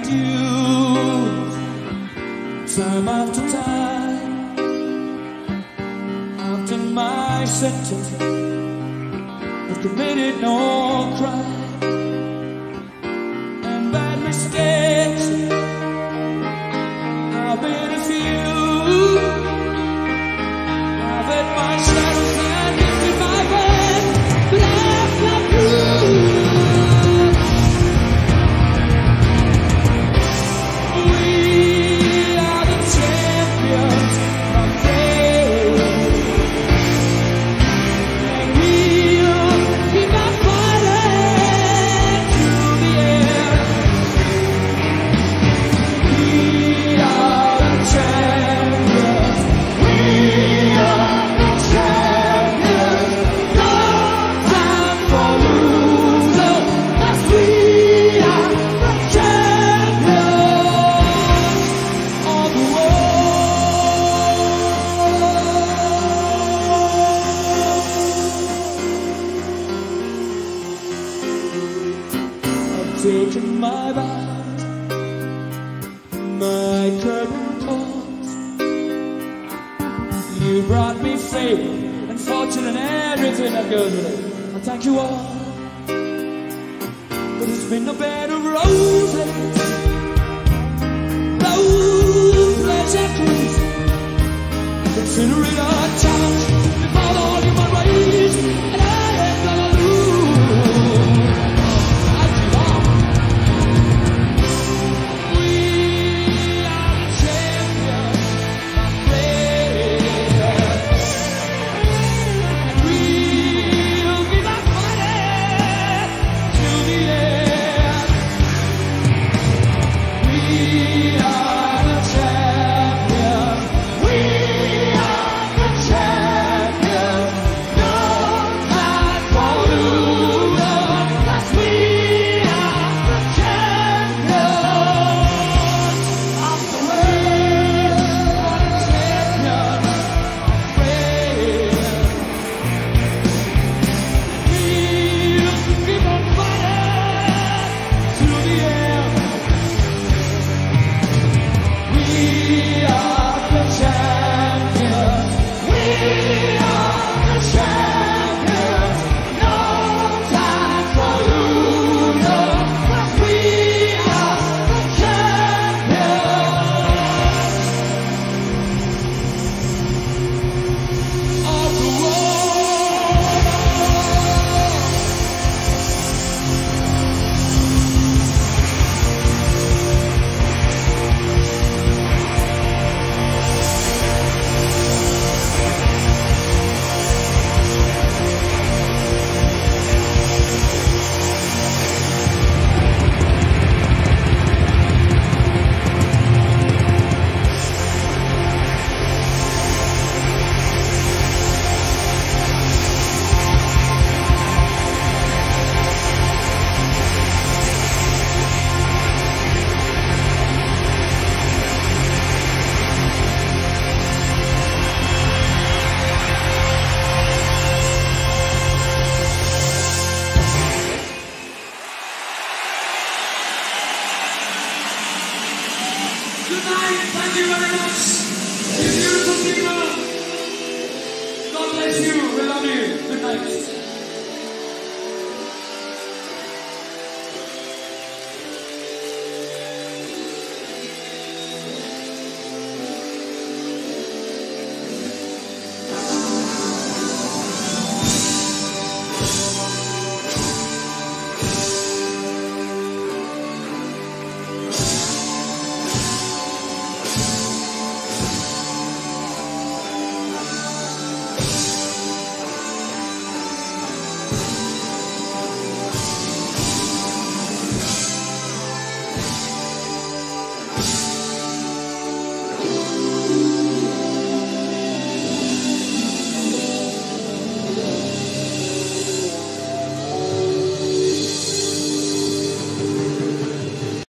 behind you, time after time. After my sentence, I've committed no crime, and bad mistakes I've been a few. I've had my shadows and lifted my head, but I've got through. We are the champions of faith, and we'll keep on fighting to the end. We are the champions. We are the champions. No time for losers, 'cause we are the champions of the world. I've taken my vows, my curtain calls. You brought me fame and fortune and everything that goes with it. I thank you all, but it's been no bed of roses, rose echoes. Consider it a challenge before all human race, and I ain't gonna lose. I give up. We are the champions of faith, and we'll keep on fighting to the end. We are the champions. We are the champions. No time for losers, 'cause we are the champions of the world. The champions of faith. We'll keep on fighting to the end. We are the champions. We are the champions. No time for losers, 'cause we are the champions of the world. Good night. Thank you very much. You beautiful people. God bless you. We love you. Good night.